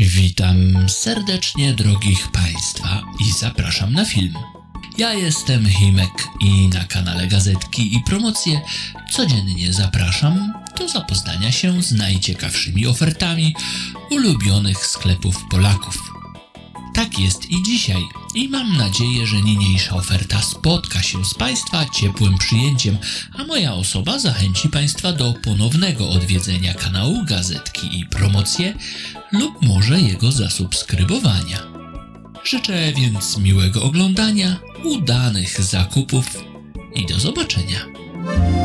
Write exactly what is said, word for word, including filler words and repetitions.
Witam serdecznie drogich Państwa i zapraszam na film. Ja jestem Himek i na kanale Gazetki i Promocje codziennie zapraszam do zapoznania się z najciekawszymi ofertami ulubionych sklepów Polaków. Tak jest i dzisiaj i mam nadzieję, że niniejsza oferta spotka się z Państwa ciepłym przyjęciem, a moja osoba zachęci Państwa do ponownego odwiedzenia kanału Gazetki i Promocje lub może jego zasubskrybowania. Życzę więc miłego oglądania, udanych zakupów i do zobaczenia.